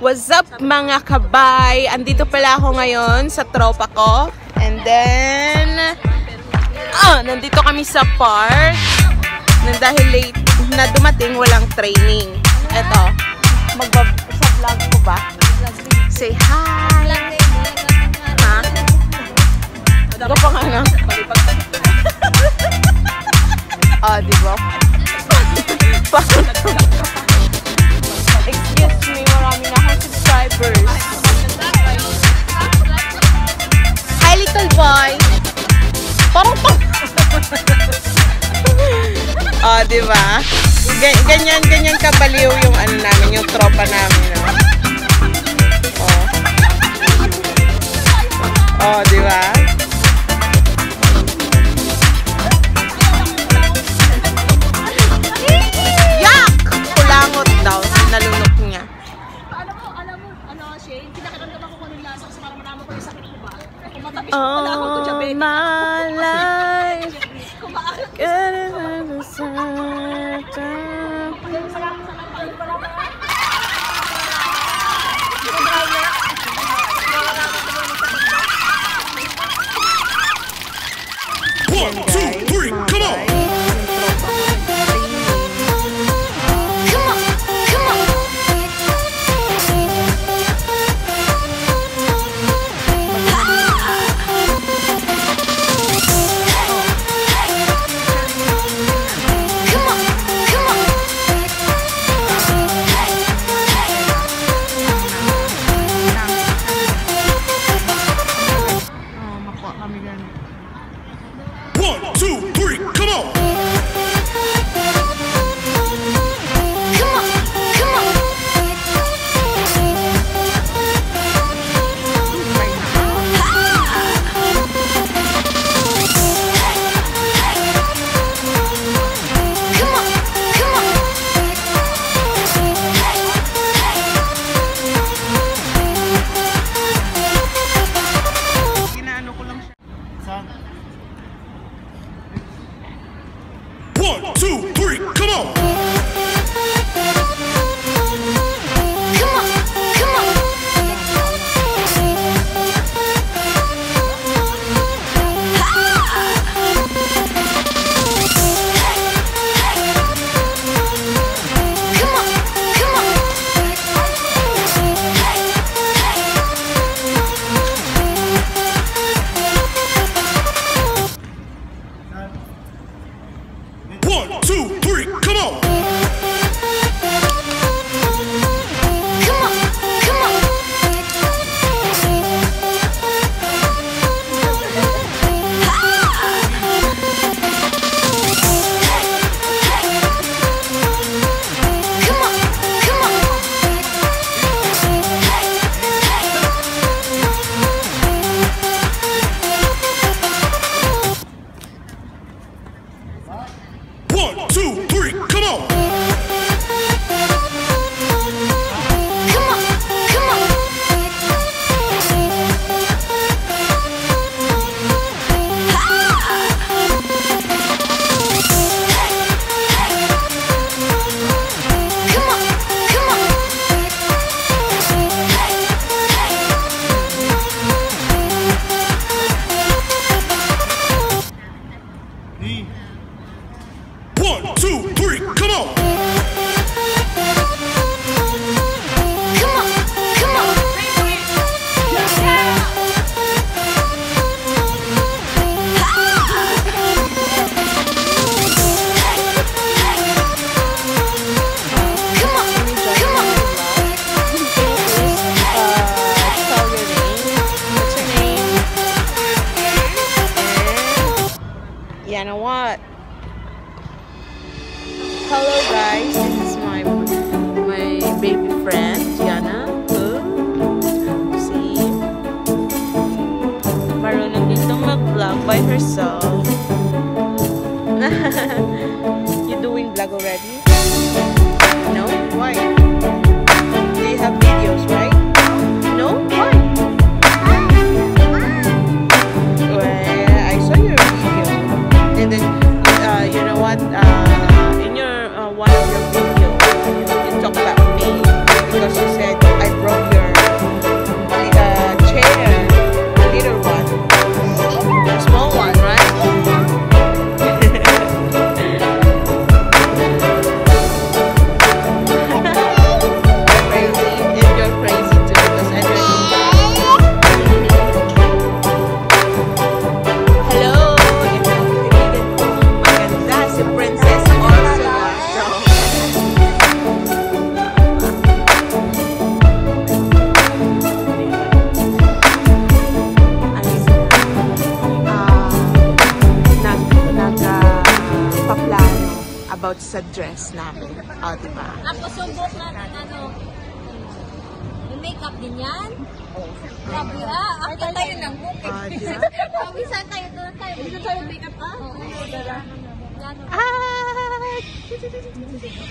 What's up mga kabay? Andito pala ako ngayon sa tropa ko. And then, nandito kami sa park. Dahil late na dumating, walang training. Eto, sa vlog ko ba? Say hi! Ha? Ako pa nga na. Diba? Excuse me, marami na akong subscribers. Hi, little boy! Parang diba? Ganyan kabaliw yung ano namin, yung tropa namin, no? Diba? Yak! Kulangot daw, nalunok niya. Alam mo, Shane, kinakaramdaman ko kung anong lasa kasi parang marami ko yung sakit ko ba? Kung matamis ko, wala akong to diabetic. My life. Kung maalat ko Hello guys, this is my baby friend, Yana. See? Marunong ditong mag-vlog by herself. You doing vlog already? No? Why? Do you have videos, right? No? Why? Well, I saw your video. And then, you know what? In your one of your videos, you talk about me because you said I broke about sa dress namin. O, diba? Ako subok natin yung makeup din yan. Sabi akit tayo ng bukit. O, diba? Sabi saan tayo doon tayo. Dito tayo makeup Ah!